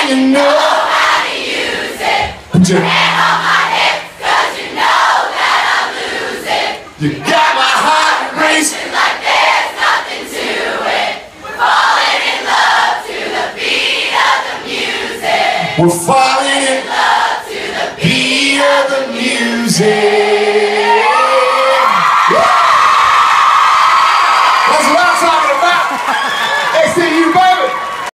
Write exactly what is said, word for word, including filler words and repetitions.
and you know how to use it. Put your hand on my hip, cause you know that I'm losing. You got my heart racing like there's nothing to it. We're falling in love to the beat of the music. We're falling in love to the beat of the music.